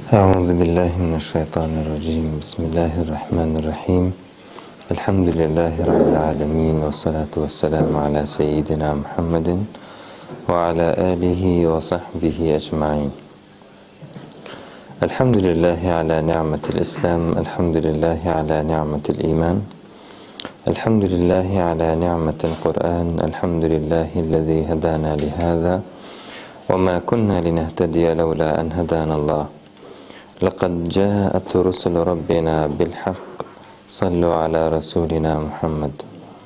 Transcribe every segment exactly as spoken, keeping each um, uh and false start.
أعوذ بالله من الشيطان الرجيم. بسم الله الرحمن الرحيم. الحمد لله رب العالمين، والصلاة والسلام على سيدنا محمد وعلى آله وصحبه أجمعين. الحمد لله على نعمة الإسلام، الحمد لله على نعمة الإيمان، الحمد لله على نعمة القرآن، الحمد لله الذي هدانا لهذا وما كنا لنهتدي لولا أن هدانا الله. لقد جاءت رسل ربنا بالحق، صلوا على رسولنا محمد.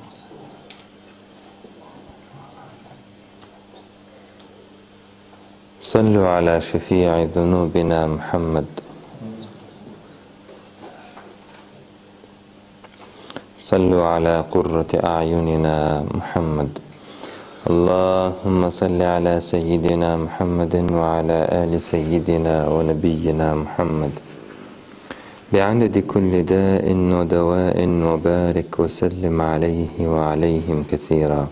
صلوا على شفيع ذنوبنا محمد. صلوا على قرة أعيننا محمد. اللهم صل على سيدنا محمد وعلى آل سيدنا ونبينا محمد بعدد كل داء ودواء، وبارك وسلم عليه وعليهم كثيرا.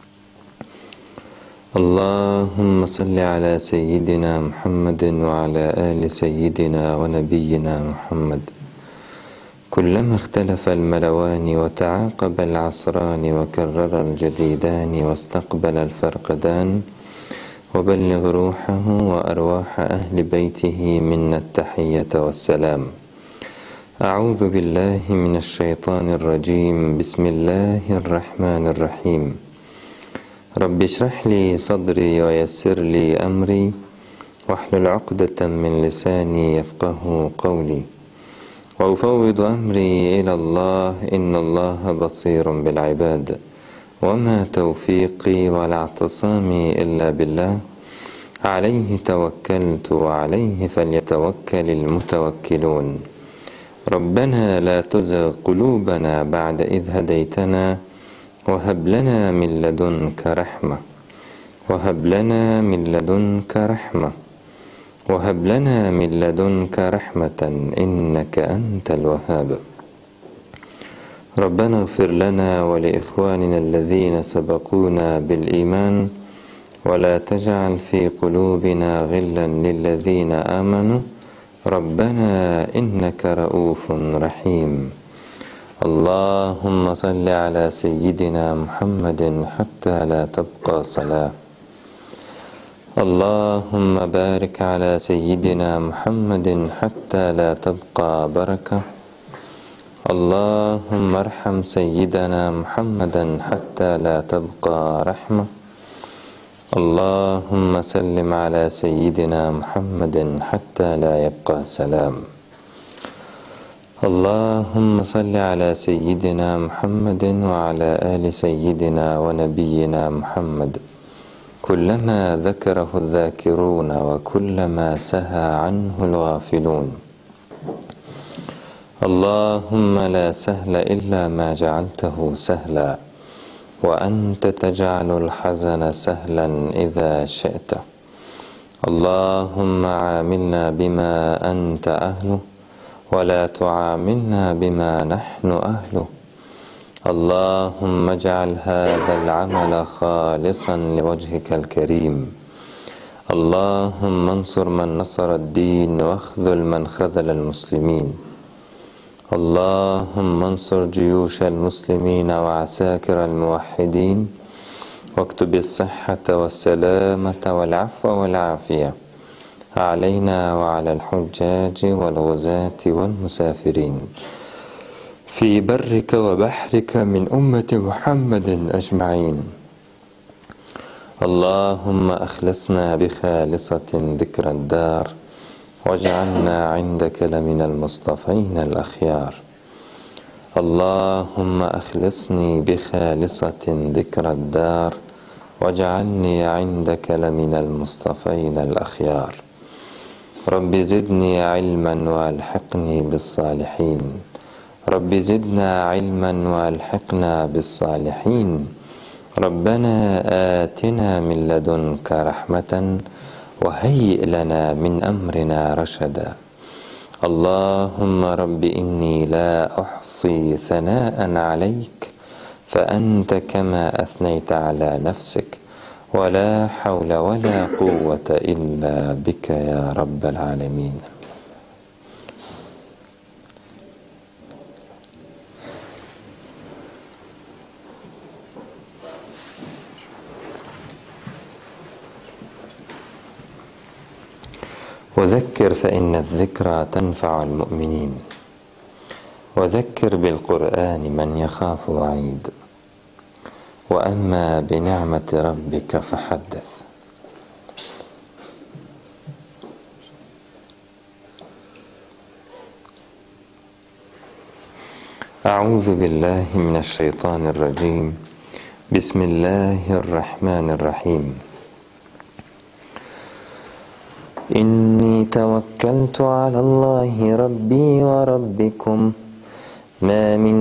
اللهم صل على سيدنا محمد وعلى آل سيدنا ونبينا محمد. كلما اختلف الملوان وتعاقب العصران وكرر الجديدان واستقبل الفرقدان، وبلغ روحه وأرواح أهل بيته منا التحية والسلام. أعوذ بالله من الشيطان الرجيم. بسم الله الرحمن الرحيم. رب اشرح لي صدري ويسر لي أمري واحلل عقدة من لساني يفقه قولي، وأفوض أمري إلى الله إن الله بصير بالعباد، وما توفيقي ولا اعتصامي إلا بالله، عليه توكلت وعليه فليتوكل المتوكلون. ربنا لا تزغ قلوبنا بعد إذ هديتنا وهب لنا من لدنك رحمة وهب لنا من لدنك رحمة وهب لنا من لدنك رحمة إنك أنت الوهاب. ربنا اغفر لنا ولإخواننا الذين سبقونا بالإيمان، ولا تجعل في قلوبنا غلا للذين آمنوا ربنا إنك رؤوف رحيم. اللهم صل على سيدنا محمد حتى لا تبقى صلاة. اللهم بارك على سيدنا محمد حتى لا تبقى بركة. اللهم ارحم سيدنا محمدا حتى لا تبقى رحمة. اللهم سلم على سيدنا محمد حتى لا يبقى سلام. اللهم صل على سيدنا محمد وعلى آل سيدنا ونبينا محمد كلما ذكره الذاكرون وكلما سهى عنه الغافلون. اللهم لا سهل إلا ما جعلته سهلا، وأنت تجعل الحزن سهلا إذا شئت. اللهم عاملنا بما أنت أهله، ولا تعاملنا بما نحن أهله. اللهم اجعل هذا العمل خالصا لوجهك الكريم. اللهم انصر من نصر الدين، واخذل من خذل المسلمين. اللهم انصر جيوش المسلمين وعساكر الموحدين، واكتب الصحة والسلامة والعفو والعافية علينا وعلى الحجاج والغزاة والمسافرين في برك وبحرك من أمة محمد أجمعين. اللهم أخلصنا بخالصة ذكر الدار، واجعلنا عندك لمن المصطفين الأخيار. اللهم أخلصني بخالصة ذكر الدار، واجعلني عندك لمن المصطفين الأخيار. رب زدني علما والحقني بالصالحين. رب زدنا علما والحقنا بالصالحين. ربنا آتنا من لدنك رحمة وهيئ لنا من أمرنا رشدا. اللهم رب إني لا أحصي ثناء عليك، فأنت كما أثنيت على نفسك، ولا حول ولا قوة إلا بك يا رب العالمين. وذكر فإن الذكرى تنفع المؤمنين وذكر بالقرآن من يخاف وعيد وأما بنعمة ربك فحدث. أعوذ بالله من الشيطان الرجيم بسم الله الرحمن الرحيم إني توكلت على الله ربي وربكم ما من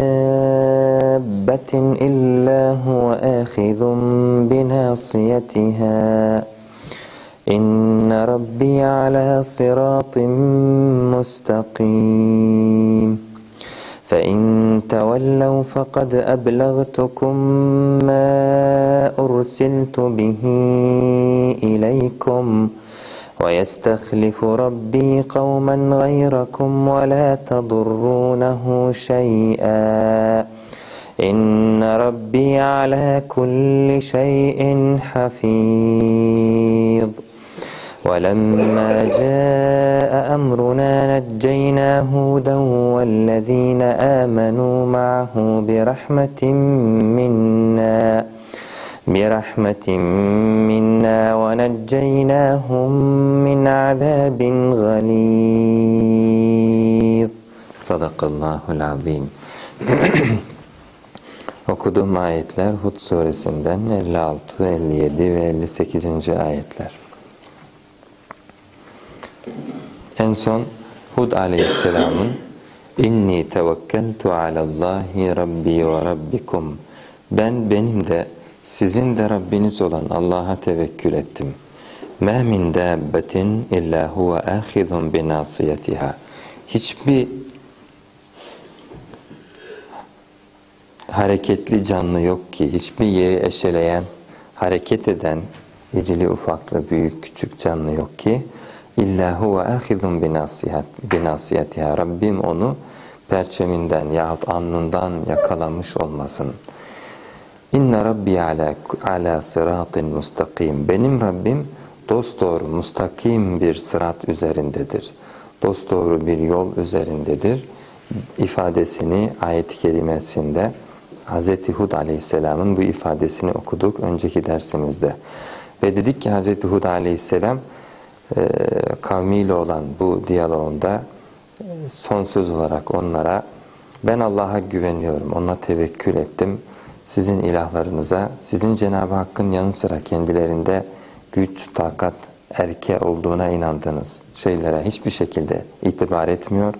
دابة إلا هو آخذ بناصيتها إن ربي على صراط مستقيم فإن تولوا فقد أبلغتكم ما أرسلت به إليكم ويستخلف ربي قوما غيركم ولا تضرونه شيئا إن ربي على كل شيء حفيظ ولما جاء أمرنا نجينا هودا والذين آمنوا معه برحمة منا برحمة منا ونجيناهم من عذاب غليظ. Sadakallahul azim. Okuduğum ayetler Hud suresinden elli altı, elli yedi ve elli sekizinci ayetler. En son Hud aleyhisselamın İnni tevekkeltu alallahi rabbi ve rabbikum, ben benim de sizin de Rabbiniz olan Allah'a tevekkül ettim. مَا مِنْ دَابَّةٍ اِلَّا هُوَ آخِذٌ بِنَاصِيَتِهَا. Hiçbir hareketli canlı yok ki, hiçbir yeri eşeleyen, hareket eden, irili ufaklı, büyük, küçük canlı yok ki, İlla huve ahizun binasiyatiha. Rabbim onu perçeminden yahut alnından yakalamış olmasın. İnne Rabbi ala, ala sıratin mustakim. Benim Rabbim dosdoğru, mustakim bir sırat üzerindedir. Dosdoğru bir yol üzerindedir. İfadesini ayet-i kerimesinde Hz. Hud aleyhisselamın bu ifadesini okuduk önceki dersimizde. Ve dedik ki Hz. Hud aleyhisselam e, kavmiyle olan bu diyaloğunda e, son söz olarak onlara ben Allah'a güveniyorum, ona tevekkül ettim. Sizin ilahlarınıza, sizin Cenab-ı Hakk'ın yanı sıra kendilerinde güç, takat, erke olduğuna inandığınız şeylere hiçbir şekilde itibar etmiyor.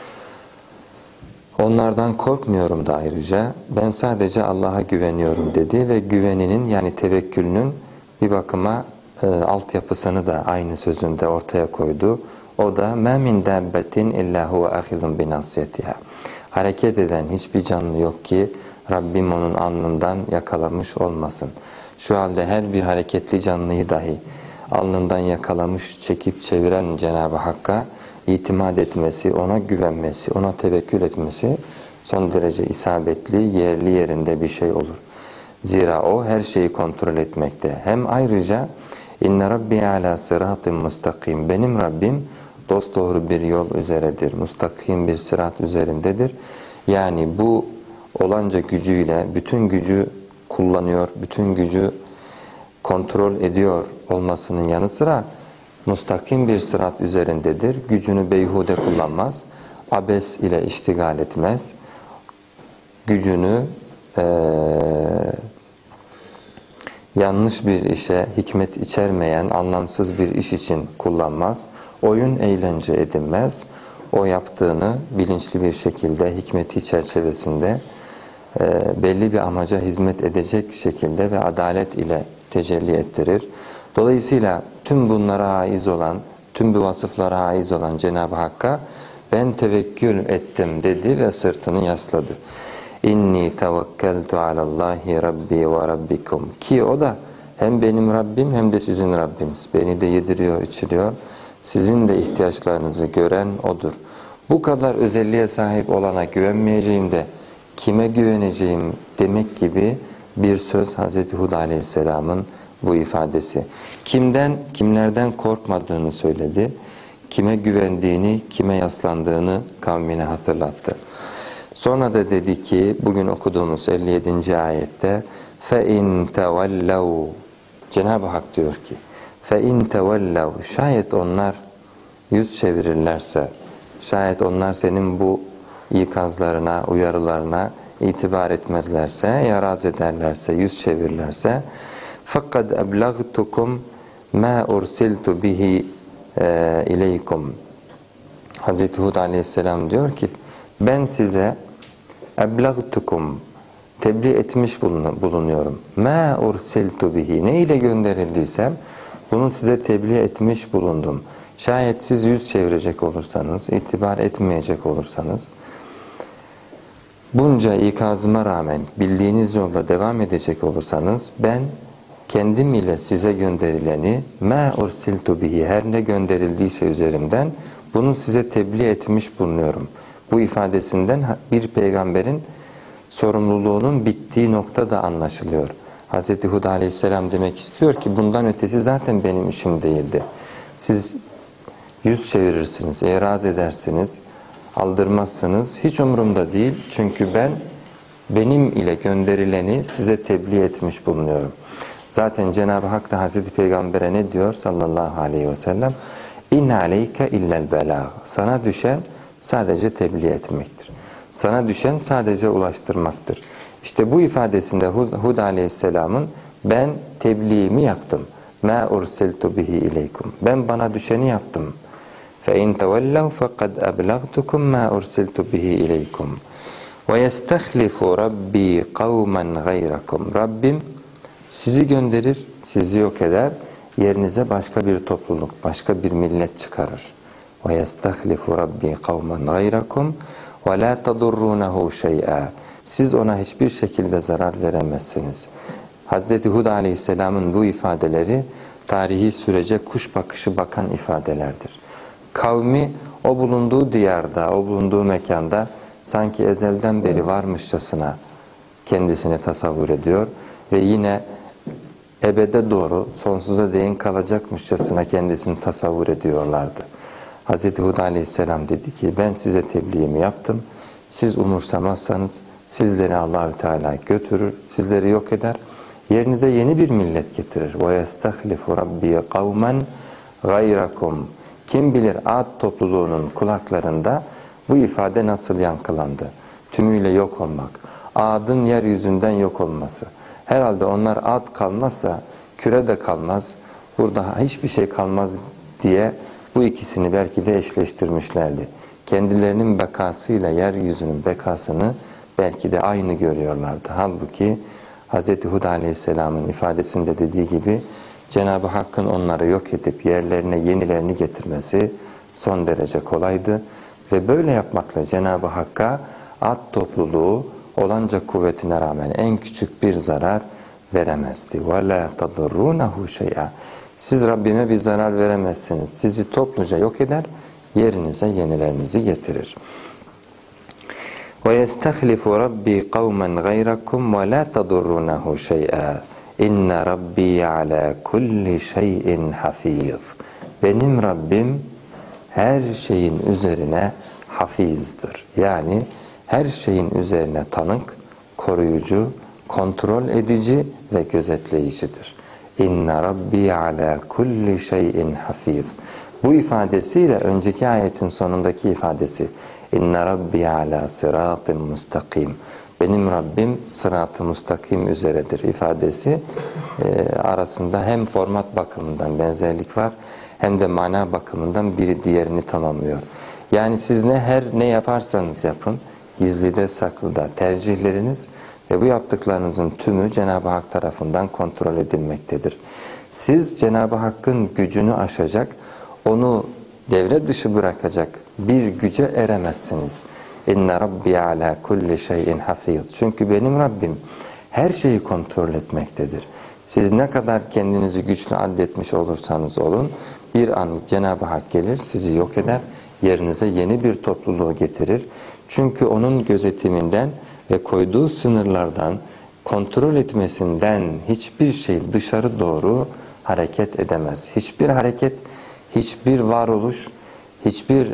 Onlardan korkmuyorum da ayrıca. Ben sadece Allah'a güveniyorum dedi ve güveninin yani tevekkülünün bir bakıma e, altyapısını da aynı sözünde ortaya koydu. O da مَا مِنْ دَابَّةٍ اِلَّا هُوَ اَخِذٌ بِنَاصِيَتِهَا. Hareket eden hiçbir canlı yok ki Rabbim onun alnından yakalamış olmasın. Şu halde her bir hareketli canlıyı dahi alnından yakalamış, çekip çeviren Cenab-ı Hakk'a itimat etmesi, ona güvenmesi, ona tevekkül etmesi son derece isabetli, yerli yerinde bir şey olur. Zira o her şeyi kontrol etmekte. Hem ayrıca inne Rabbi ala sıratın mustakim. Benim Rabbim dosdoğru bir yol üzeredir. Mustakim bir sırat üzerindedir. Yani bu olanca gücüyle bütün gücü kullanıyor, bütün gücü kontrol ediyor olmasının yanı sıra mustakim bir sırat üzerindedir. Gücünü beyhude kullanmaz, abes ile iştigal etmez. Gücünü ee, yanlış bir işe, hikmet içermeyen, anlamsız bir iş için kullanmaz. Oyun, eğlence edinmez. O yaptığını bilinçli bir şekilde, hikmeti çerçevesinde e, belli bir amaca hizmet edecek şekilde ve adalet ile tecelli ettirir. Dolayısıyla tüm bunlara haiz olan, tüm bu vasıflara haiz olan Cenab-ı Hakk'a ben tevekkül ettim dedi ve sırtını yasladı. İnni tevekkeltu alallahi rabbi ve rabbikum. Ki o da hem benim Rabbim hem de sizin Rabbiniz. Beni de yediriyor, içiriyor. Sizin de ihtiyaçlarınızı gören O'dur. Bu kadar özelliğe sahip olana güvenmeyeceğim de kime güveneceğim demek gibi bir söz Hz. Hud Aleyhisselam'ın bu ifadesi. Kimden, kimlerden korkmadığını söyledi. Kime güvendiğini, kime yaslandığını kavmine hatırlattı. Sonra da dedi ki bugün okuduğumuz elli yedinci ayette فَاِنْ تَوَلَّوْا Cenab-ı Hak diyor ki فَاِنْ تَوَلَّوْا Şayet onlar yüz çevirirlerse, şayet onlar senin bu ikazlarına, uyarılarına itibar etmezlerse, yaraz ederlerse, yüz çevirirlerse فَقَدْ أَبْلَغْتُكُمْ مَا أُرْسِلْتُ بِهِ اِلَيْكُمْ Hazreti Hud aleyhisselam diyor ki ben size eblagtukum tebliğ etmiş bulunuyorum. Ma ursiltu bihi ne ile gönderildiysem bunu size tebliğ etmiş bulundum. Şayet siz yüz çevirecek olursanız, itibar etmeyecek olursanız, bunca ikazıma rağmen bildiğiniz yolda devam edecek olursanız ben kendim ile size gönderileni ma ursiltu bihi her ne gönderildiyse üzerimden bunu size tebliğ etmiş bulunuyorum. Bu ifadesinden bir peygamberin sorumluluğunun bittiği nokta da anlaşılıyor. Hz. Hud aleyhisselam demek istiyor ki bundan ötesi zaten benim işim değildi. Siz yüz çevirirsiniz, eraz edersiniz, aldırmazsınız. Hiç umurumda değil. Çünkü ben benim ile gönderileni size tebliğ etmiş bulunuyorum. Zaten Cenab-ı Hak da Hz. Peygamber'e ne diyor sallallahu aleyhi ve sellem? İn aleyke illel belâg. Sana düşen sadece tebliğ etmektir. Sana düşen sadece ulaştırmaktır. İşte bu ifadesinde Hud aleyhisselamın ben tebliğimi yaptım. Ma ursiltu bihi ileykum. Ben bana düşeni yaptım. Fe in tevellev fekad ablagtukum ma ursiltu bihi ileykum. Ve yestehlifu rabbi kavmen gayrakum. Rabbim sizi gönderir, sizi yok eder. Yerinize başka bir topluluk, başka bir millet çıkarır. Ve yestehlifu rabbi kavmen gayrakum ve la tadurrunehu şey'a. Siz ona hiçbir şekilde zarar veremezsiniz. Hazreti Hud aleyhisselamın bu ifadeleri tarihi sürece kuş bakışı bakan ifadelerdir. Kavmi o bulunduğu diyarda, o bulunduğu mekanda sanki ezelden beri varmışçasına kendisini tasavvur ediyor ve yine ebede doğru sonsuza değin kalacakmışçasına kendisini tasavvur ediyorlardı. Hazreti Hud aleyhisselam dedi ki ben size tebliğimi yaptım. Siz umursamazsanız sizleri Allahü Teala götürür, sizleri yok eder. Yerinize yeni bir millet getirir. Ve yestehlifu rabbi kavmen gayrakum. Kim bilir Ad topluluğunun kulaklarında bu ifade nasıl yankılandı? Tümüyle yok olmak. Ad'ın yeryüzünden yok olması. Herhalde onlar Ad kalmazsa küre de kalmaz, burada hiçbir şey kalmaz diye bu ikisini belki de eşleştirmişlerdi. Kendilerinin bekasıyla yeryüzünün bekasını belki de aynı görüyorlardı. Halbuki Hz. Hud aleyhisselamın ifadesinde dediği gibi Cenab-ı Hakk'ın onları yok edip yerlerine yenilerini getirmesi son derece kolaydı. Ve böyle yapmakla Cenab-ı Hakk'a Ad topluluğu olanca kuvvetine rağmen en küçük bir zarar veremezdi. وَلَا تَضُرُّونَهُ شَيْئًا. Siz Rabbime bir zarar veremezsiniz. Sizi topluca yok eder, yerinize yenilerinizi getirir. وَيَسْتَخْلِفُ رَبِّي قَوْمًا غَيْرَكُمْ وَلَا تَضُرُّونَهُ شَيْئًا اِنَّ رَبِّي عَلَى كُلِّ شَيْءٍ حَفِيظٌ. Benim Rabbim her şeyin üzerine hafizdir. Yani her şeyin üzerine tanık, koruyucu, kontrol edici ve gözetleyicidir. İnne Rabbi ala kulli şeyin hafiz. Bu ifadesiyle önceki ayetin sonundaki ifadesi İnne Rabbi ala sıratın mustakim. Benim Rabbim sırat-ı mustakim üzeredir ifadesi e, arasında hem format bakımından benzerlik var hem de mana bakımından biri diğerini tamamlıyor. Yani siz ne her ne yaparsanız yapın, gizlide saklıda tercihleriniz ve bu yaptıklarınızın tümü Cenab-ı Hak tarafından kontrol edilmektedir. Siz Cenab-ı Hakk'ın gücünü aşacak, onu devre dışı bırakacak bir güce eremezsiniz. İnne Rabbi ala kulli şeyin hafiz. Çünkü benim Rabbim her şeyi kontrol etmektedir. Siz ne kadar kendinizi güçlü addetmiş olursanız olun, bir an Cenab-ı Hak gelir, sizi yok eder, yerinize yeni bir topluluğu getirir. Çünkü onun gözetiminden ve koyduğu sınırlardan kontrol etmesinden hiçbir şey dışarı doğru hareket edemez. Hiçbir hareket, hiçbir varoluş, hiçbir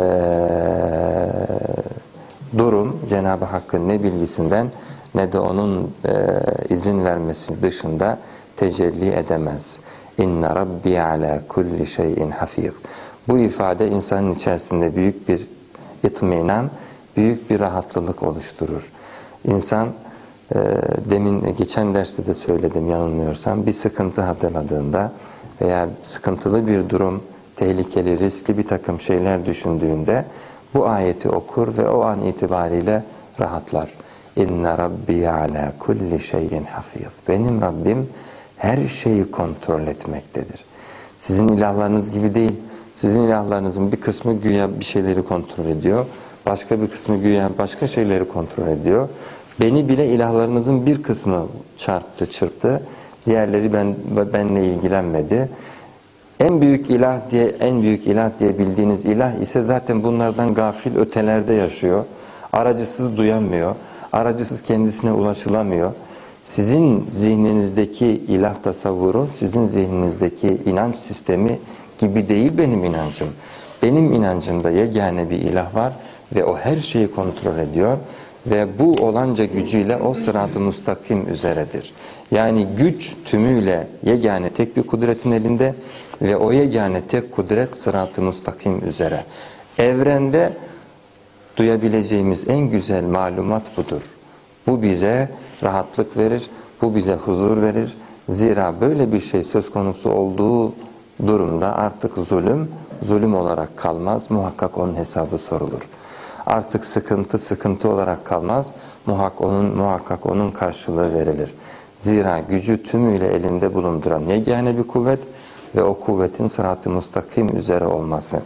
ee, durum Cenab-ı Hakk'ın ne bilgisinden ne de onun e, izin vermesi dışında tecelli edemez. İnne Rabbi ala kulli şeyin hafiz. Bu ifade insanın içerisinde büyük bir itminan, büyük bir rahatlılık oluşturur. İnsan e, demin geçen derste de söyledim yanılmıyorsam, bir sıkıntı hatırladığında veya sıkıntılı bir durum, tehlikeli, riskli bir takım şeyler düşündüğünde bu ayeti okur ve o an itibariyle rahatlar. İnne Rabbi ala kulli şeyin hafiz. Benim Rabbim her şeyi kontrol etmektedir. Sizin ilahlarınız gibi değil. Sizin ilahlarınızın bir kısmı güya bir şeyleri kontrol ediyor. Başka bir kısmı güya başka şeyleri kontrol ediyor. Beni bile ilahlarınızın bir kısmı çarptı, çırptı. Diğerleri ben benle ilgilenmedi. En büyük ilah diye en büyük ilah diye bildiğiniz ilah ise zaten bunlardan gafil ötelerde yaşıyor. Aracısız duyamıyor. Aracısız kendisine ulaşılamıyor. Sizin zihninizdeki ilah tasavvuru, sizin zihninizdeki inanç sistemi gibi değil benim inancım. Benim inancımda yegane bir ilah var ve o her şeyi kontrol ediyor ve bu olanca gücüyle o sırat-ı müstakim üzeredir. Yani güç tümüyle yegane tek bir kudretin elinde ve o yegane tek kudret sırat-ı müstakim üzere. Evrende duyabileceğimiz en güzel malumat budur. Bu bize rahatlık verir, bu bize huzur verir. Zira böyle bir şey söz konusu olduğu durumda artık zulüm, zulüm olarak kalmaz, muhakkak onun hesabı sorulur. Artık sıkıntı, sıkıntı olarak kalmaz, muhakkak onun, muhakkak onun karşılığı verilir. Zira gücü tümüyle elinde bulunduran yegane bir kuvvet ve o kuvvetin sırat-ı müstakim üzere olması.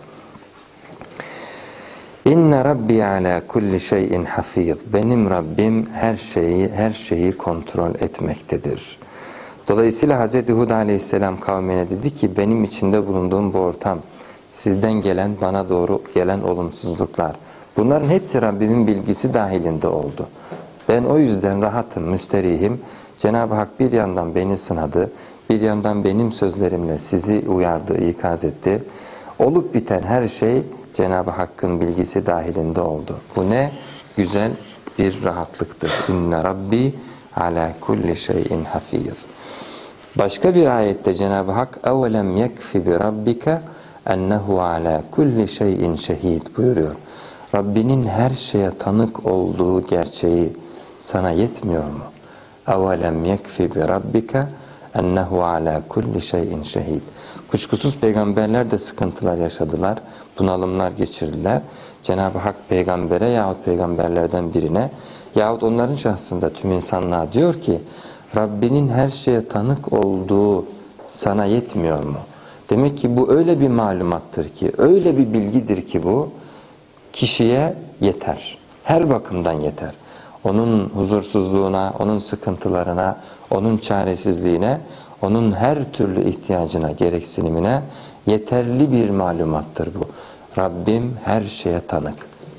İnne Rabbi ala kulli şeyin hafiz. Benim Rabbim her şeyi her şeyi kontrol etmektedir. Dolayısıyla Hazreti Hud aleyhisselam kavmine dedi ki benim içinde bulunduğum bu ortam, sizden gelen bana doğru gelen olumsuzluklar, bunların hepsi Rabbimin bilgisi dahilinde oldu. Ben o yüzden rahatım, müsterihim. Cenab-ı Hak bir yandan beni sınadı, bir yandan benim sözlerimle sizi uyardı, ikaz etti. Olup biten her şey Cenab-ı Hakk'ın bilgisi dahilinde oldu. Bu ne güzel bir rahatlıktır. İnne Rabbi ala kulli şeyin hafiz. Başka bir ayette Cenab-ı Hak اَوَلَمْ يَكْفِ بِرَبِّكَ اَنَّهُ عَلَى كُلِّ شَيْءٍ شَهِيدٍ buyuruyor. Rabbinin her şeye tanık olduğu gerçeği sana yetmiyor mu? اَوَلَمْ يَكْفِ بِرَبِّكَ اَنَّهُ عَلَى كُلِّ شَيْءٍ شَهِيدٍ. Kuşkusuz peygamberler de sıkıntılar yaşadılar, bunalımlar geçirdiler. Cenab-ı Hak peygambere yahut peygamberlerden birine yahut onların şahsında tüm insanlığa diyor ki Rabbinin her şeye tanık olduğu sana yetmiyor mu? Demek ki bu öyle bir malumattır ki, öyle bir bilgidir ki bu kişiye yeter. Her bakımdan yeter. Onun huzursuzluğuna, onun sıkıntılarına, onun çaresizliğine, onun her türlü ihtiyacına, gereksinimine yeterli bir malumattır bu. Rabbim her şeye tanık.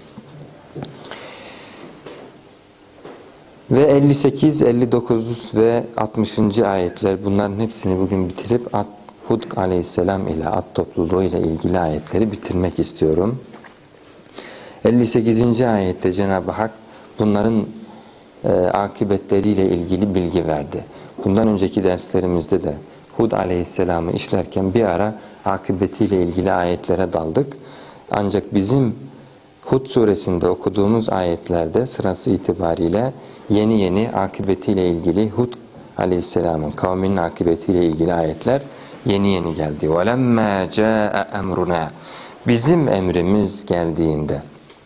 Ve elli sekiz, elli dokuz ve altmışıncı ayetler, bunların hepsini bugün bitirip Hud aleyhisselam ile at topluluğu ile ilgili ayetleri bitirmek istiyorum. elli sekizinci ayette Cenab-ı Hak bunların e, akıbetleriyle ilgili bilgi verdi. Bundan önceki derslerimizde de Hud aleyhisselamı işlerken bir ara akıbetiyle ilgili ayetlere daldık. Ancak bizim Hud suresinde okuduğumuz ayetlerde sırası itibariyle yeni yeni akıbetiyle ilgili Hud aleyhisselamın kavminin akıbetiyle ilgili ayetler yeni yeni geldi. وَلَمَّا جَاءَ اَمْرُنَا Bizim emrimiz geldiğinde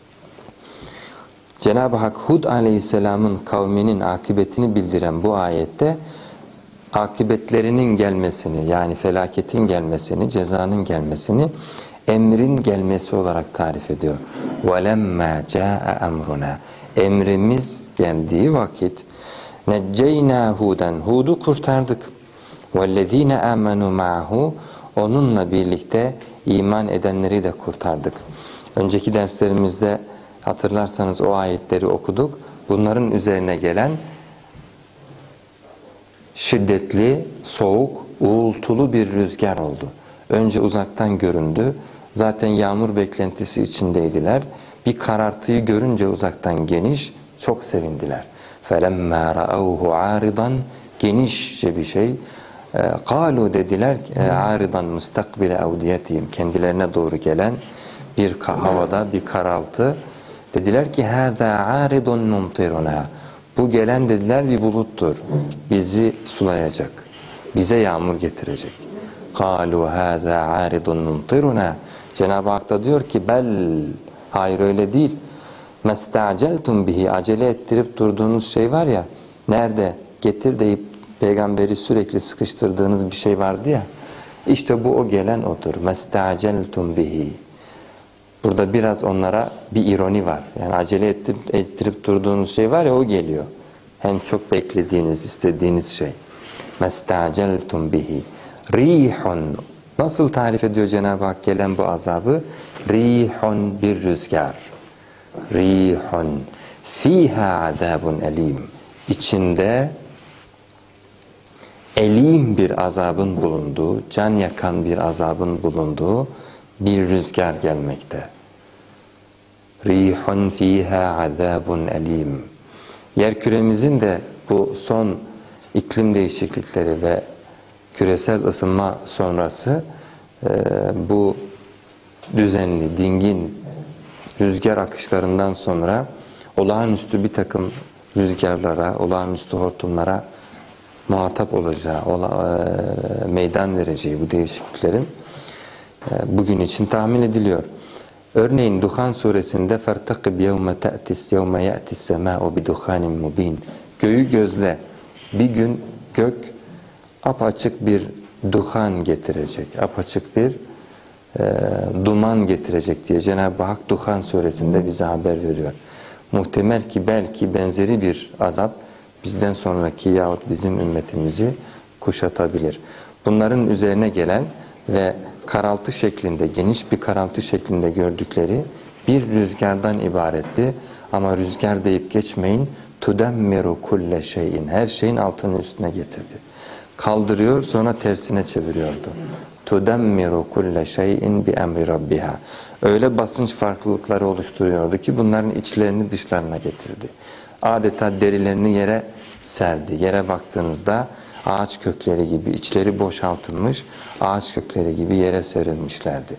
Cenab-ı Hak Hud aleyhisselamın kavminin akıbetini bildiren bu ayette akıbetlerinin gelmesini, yani felaketin gelmesini, cezanın gelmesini emrin gelmesi olarak tarif ediyor. وَلَمَّا جَاءَ اَمْرُنَا Emrimiz geldiği vakit نَجَّيْنَا هُودًا Hud'u kurtardık. وَالَّذ۪ينَ آمَنُوا مَعَهُ Onunla birlikte iman edenleri de kurtardık. Önceki derslerimizde hatırlarsanız o ayetleri okuduk. Bunların üzerine gelen şiddetli, soğuk, uğultulu bir rüzgar oldu. Önce uzaktan göründü. Zaten yağmur beklentisi içindeydiler. Bir karartıyı görünce uzaktan geniş, çok sevindiler. فَلَمَّا رَأَوْهُ عَارِضًا Genişçe bir şey. قَالُوا dediler ki عَارِضًا مُسْتَقْبِلَ اَوْدِيَتِهِمْ Kendilerine doğru gelen bir havada bir karaltı. Dediler ki هَذَا عَارِضٌ مُمْطِرُنَا Bu gelen dediler bir buluttur. Bizi sulayacak. Bize yağmur getirecek. قَالُوا هَذَا عَارِضٌ مُمْطِرُنَا Cenab-ı Hak da diyor ki bel, hayır öyle değil. مَسْتَعْجَلْتُمْ bihi Acele ettirip durduğunuz şey var ya, nerede getir deyip peygamberi sürekli sıkıştırdığınız bir şey vardı ya, işte bu o gelen odur. مَسْتَعْجَلْتُمْ bihi Burada biraz onlara bir ironi var. Yani acele ettirip, ettirip durduğunuz şey var ya, o geliyor. Hem çok beklediğiniz, istediğiniz şey. مَسْتَعْجَلْتُمْ bihi Rihun Nasıl tarif ediyor Cenab-ı Hak gelen bu azabı? Rihun bir rüzgar. Rihun fiha azabun elim. İçinde elim bir azabın bulunduğu, can yakan bir azabın bulunduğu bir rüzgar gelmekte. Rihun fiha azabun elim. Yerküremizin de bu son iklim değişiklikleri ve küresel ısınma sonrası e, bu düzenli, dingin rüzgar akışlarından sonra olağanüstü bir takım rüzgarlara, olağanüstü hortumlara muhatap olacağı, ola, e, meydan vereceği bu değişikliklerin e, bugün için tahmin ediliyor. Örneğin Duhan suresinde فَارْتَقِبْ يَوْمَ تَأْتِسْ يَوْمَ يَأْتِ السَّمَاءُ بِدُخَانٍ مُب۪ينَ Göğü gözle, bir gün gök apaçık bir duhan getirecek, apaçık bir e, duman getirecek diye Cenab-ı Hak Duhan suresinde bize haber veriyor. Muhtemel ki belki benzeri bir azap bizden sonraki yahut bizim ümmetimizi kuşatabilir. Bunların üzerine gelen ve karaltı şeklinde, geniş bir karaltı şeklinde gördükleri bir rüzgardan ibaretti. Ama rüzgar deyip geçmeyin. تُدَمِّرُ كُلَّ شَيْءٍ Her şeyin altını üstüne getirdi. Kaldırıyor, sonra tersine çeviriyordu. تُدَمِّرُ كُلَّ شَيْءٍ بِأَمْرِ رَبِّهَا Öyle basınç farklılıkları oluşturuyordu ki bunların içlerini dışlarına getirdi. Adeta derilerini yere serdi. Yere baktığınızda ağaç kökleri gibi, içleri boşaltılmış ağaç kökleri gibi yere serilmişlerdi.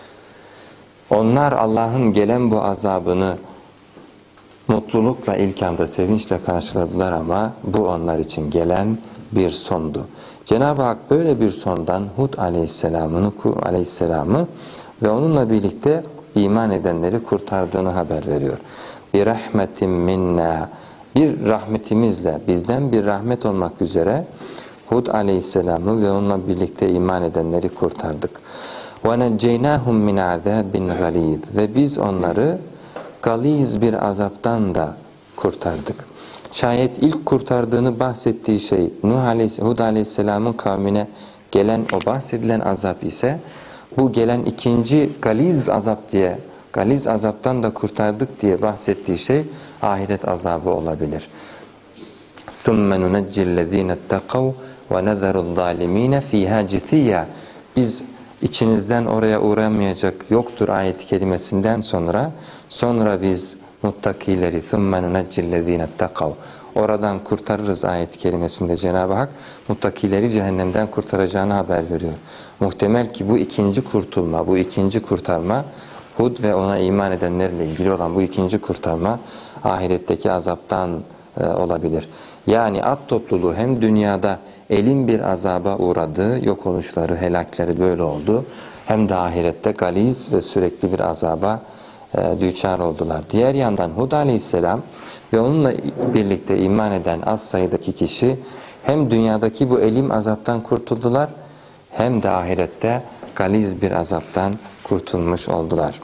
Onlar Allah'ın gelen bu azabını mutlulukla, ilk anda sevinçle karşıladılar ama bu onlar için gelen bir sondu. Cenab-ı Hak böyle bir sondan Hud aleyhisselamını, aleyhisselamı ve onunla birlikte iman edenleri kurtardığını haber veriyor. Bir rahmetim minna Bir rahmetimizle, bizden bir rahmet olmak üzere Hud aleyhisselamı ve onunla birlikte iman edenleri kurtardık. وَنَجَّيْنَاهُمْ مِنْ عَذَابٍ غَلِيظٍ Ve biz onları galiz bir azaptan da kurtardık. Şayet ilk kurtardığını bahsettiği şey Nuh aleyhisselam, Hud aleyhisselamın kavmine gelen o bahsedilen azap ise bu gelen ikinci galiz azap diye, galiz azaptan da kurtardık diye bahsettiği şey ahiret azabı olabilir. ثُمَّ نُنَجِّ الَّذ۪ينَ اتَّقَوْا وَنَذَرُ الظَّالِم۪ينَ ف۪يهَا جِثِيًّا Biz içinizden oraya uğramayacak yoktur ayet-i kerimesinden sonra sonra biz muttakileri ثُمَّ نُنَجِّ الَّذ۪ينَ اتَّقَوْا Oradan kurtarırız ayet-i kerimesinde Cenab-ı Hak muttakileri cehennemden kurtaracağını haber veriyor. Muhtemel ki bu ikinci kurtulma, bu ikinci kurtarma Hud ve ona iman edenlerle ilgili olan bu ikinci kurtarma ahiretteki azaptan e, olabilir. Yani at topluluğu hem dünyada elin bir azaba uğradığı, yok oluşları, helakleri böyle oldu. Hem de ahirette galiz ve sürekli bir azaba e, düçar oldular. Diğer yandan Hud aleyhisselam ve onunla birlikte iman eden az sayıdaki kişi hem dünyadaki bu elim azaptan kurtuldular hem de ahirette galiz bir azaptan kurtulmuş oldular.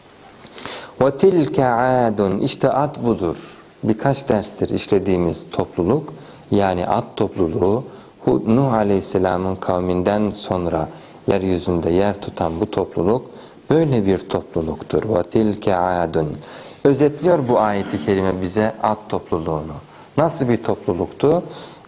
وَتِلْكَ عَادٌ İşte Ad budur. Birkaç derstir işlediğimiz topluluk, yani Ad topluluğu, Nuh Aleyhisselam'ın kavminden sonra yeryüzünde yer tutan bu topluluk böyle bir topluluktur. وَتِلْكَ عَادٌ Özetliyor bu ayeti kerime bize Ad topluluğunu. Nasıl bir topluluktu?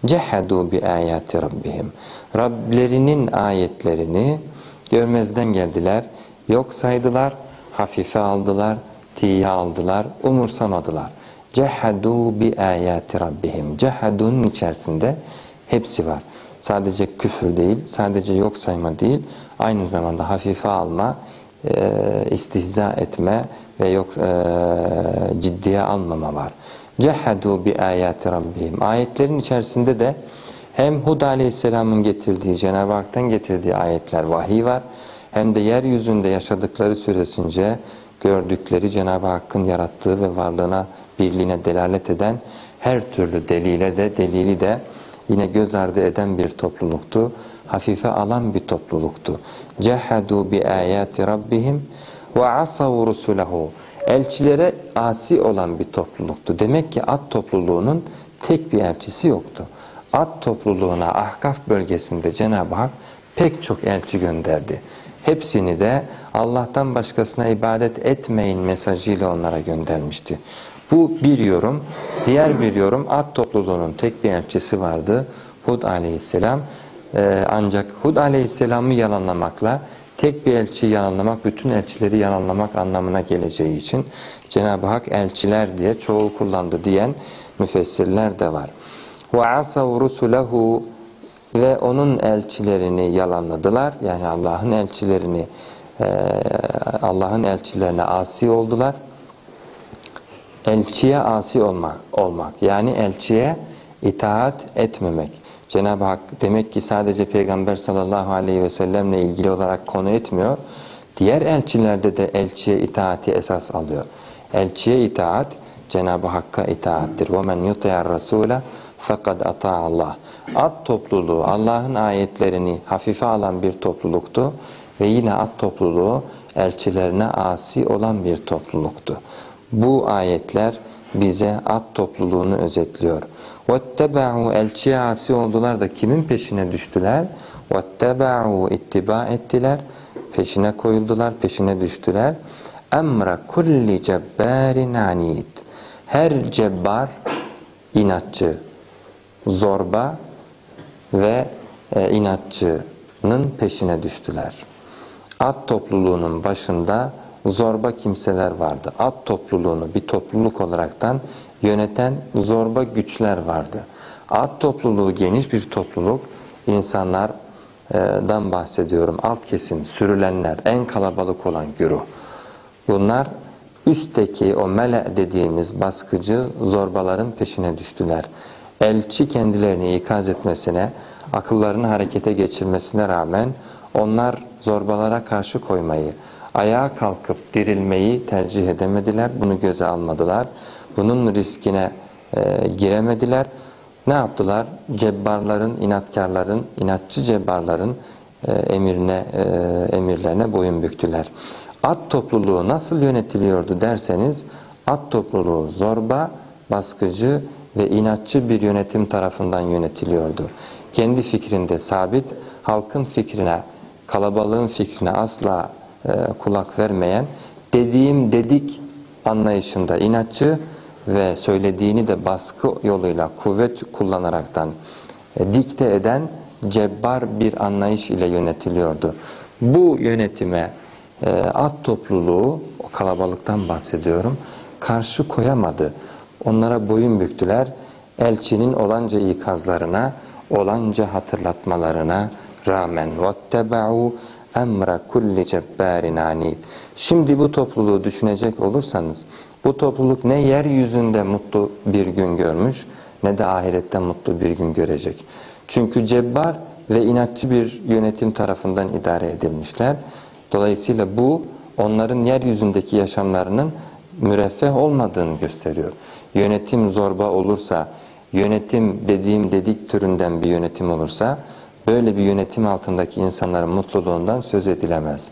Cehadu bi ayati rabbihim. Rablerinin ayetlerini görmezden geldiler, yok saydılar, hafife aldılar, tiye aldılar, umursamadılar. Cehadu bi ayati rabbihim. Cehadunun içerisinde hepsi var. Sadece küfür değil, sadece yok sayma değil, aynı zamanda hafife alma, e, istihza etme ve yok e, ciddiye almama var. Cehadu bi ayati rabbihim. Ayetlerin içerisinde de hem Hud aleyhisselamın getirdiği, Cenab-ı Hak'tan getirdiği ayetler, vahiy var. Hem de yeryüzünde yaşadıkları süresince gördükleri Cenab-ı Hakk'ın yarattığı ve varlığına, birliğine delalet eden her türlü delile de, delili de yine göz ardı eden bir topluluktu. Hafife alan bir topluluktu. Cehadu bi ayati rabbihim ve asav rusulehu. Elçilere asi olan bir topluluktu. Demek ki Ad topluluğunun tek bir elçisi yoktu. Ad topluluğuna Ahkaf bölgesinde Cenab-ı Hak pek çok elçi gönderdi. Hepsini de Allah'tan başkasına ibadet etmeyin mesajıyla onlara göndermişti. Bu bir yorum. Diğer bir yorum, Ad topluluğunun tek bir elçisi vardı, Hud aleyhisselam. Ee, ancak Hud aleyhisselamı yalanlamakla tek bir elçiyi yalanlamak, bütün elçileri yalanlamak anlamına geleceği için Cenab-ı Hak elçiler diye çoğul kullandı diyen müfessirler de var. وَعَصَوْ رُسُلَهُ. Ve onun elçilerini yalanladılar. Yani Allah'ın elçilerini, Allah'ın elçilerine asi oldular. Elçiye asi olmak, olmak yani elçiye itaat etmemek. Cenab-ı Hak demek ki sadece Peygamber sallallahu aleyhi ve sellemle ilgili olarak konu etmiyor. Diğer elçilerde de elçiye itaati esas alıyor. Elçiye itaat Cenab-ı Hakk'a itaattir. وَمَنْ يُطِعَ الرَّسُولَ فَقَدْ اَطَاعَ اللّٰهِ. Ad topluluğu Allah'ın ayetlerini hafife alan bir topluluktu ve yine Ad topluluğu elçilerine asi olan bir topluluktu. Bu ayetler bize Ad topluluğunu özetliyor. وَاتَّبَعُوا. Elçiye asi oldular da kimin peşine düştüler? وَاتَّبَعُوا. ittiba ettiler, peşine koyuldular, peşine düştüler. اَمْرَ كُلِّ جَبَّارٍ عَنِيدٍ. Her cebbar, inatçı, zorba ve e, inatçının peşine düştüler. Ad topluluğunun başında zorba kimseler vardı. Ad topluluğunu bir topluluk olaraktan yöneten zorba güçler vardı. Ad topluluğu geniş bir topluluk. İnsanlardan bahsediyorum. Alt kesim, sürülenler, en kalabalık olan güruh. Bunlar üstteki o mele dediğimiz baskıcı zorbaların peşine düştüler. Elçi kendilerini ikaz etmesine, akıllarını harekete geçirmesine rağmen onlar zorbalara karşı koymayı, ayağa kalkıp dirilmeyi tercih edemediler. Bunu göze almadılar. Bunun riskine e, giremediler. Ne yaptılar? Cebbarların, inatkarların, inatçı cebbarların e, emrine, e, emirlerine boyun büktüler. Ad topluluğu nasıl yönetiliyordu derseniz, Ad topluluğu zorba, baskıcı ve inatçı bir yönetim tarafından yönetiliyordu. Kendi fikrinde sabit, halkın fikrine, kalabalığın fikrine asla e, kulak vermeyen, dediğim dedik anlayışında inatçı ve söylediğini de baskı yoluyla kuvvet kullanaraktan e, dikte eden cebbar bir anlayış ile yönetiliyordu. Bu yönetime e, Ad topluluğu, o kalabalıktan bahsediyorum, karşı koyamadı. Onlara boyun büktüler. Elçinin olanca ikazlarına, olanca hatırlatmalarına rağmen وَاتَّبَعُوا اَمْرَ كُلِّ جَبَّارٍ عَنِيدٍ. Şimdi bu topluluğu düşünecek olursanız, bu topluluk ne yeryüzünde mutlu bir gün görmüş, ne de ahirette mutlu bir gün görecek. Çünkü cebbar ve inatçı bir yönetim tarafından idare edilmişler. Dolayısıyla bu onların yeryüzündeki yaşamlarının müreffeh olmadığını gösteriyor. Yönetim zorba olursa, yönetim dediğim dedik türünden bir yönetim olursa, böyle bir yönetim altındaki insanların mutluluğundan söz edilemez.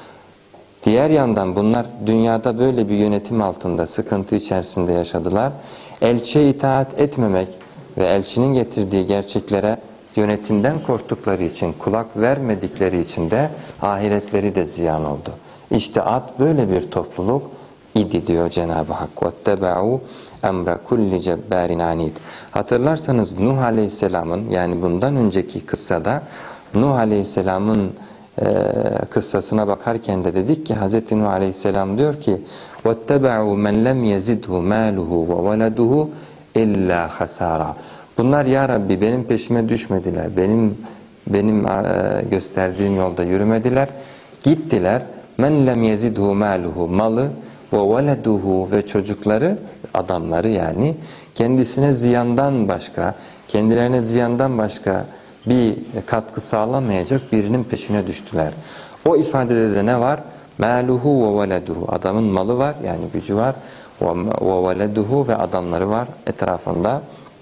Diğer yandan bunlar dünyada böyle bir yönetim altında sıkıntı içerisinde yaşadılar. Elçiye itaat etmemek ve elçinin getirdiği gerçeklere yönetimden korktukları için, kulak vermedikleri için de ahiretleri de ziyan oldu. İşte Ad böyle bir topluluk idi diyor Cenab-ı Hak. وَاتَّبَعُوا emre kulli cebbarin anid. Hatırlarsanız Nuh Aleyhisselam'ın, yani bundan önceki kıssada Nuh Aleyhisselam'ın e, kıssasına bakarken de dedik ki Hz. Nuh Aleyhisselam diyor ki وَاتَّبَعُوا مَنْ لَمْ يَزِدْهُ مَالُهُ وَوَلَدُهُ اِلَّا خَسَارًا. Bunlar ya Rabbi benim peşime düşmediler, benim benim e, gösterdiğim yolda yürümediler, gittiler. Men lem yezidhu maluhu, malı ve veleduhu, ve çocukları, adamları yani, kendisine ziyandan başka, kendilerine ziyandan başka bir katkı sağlamayacak birinin peşine düştüler. O ifadede de ne var? Maluhu ve veleduhu, adamın malı var, yani gücü var, ve veleduhu, ve adamları var etrafında,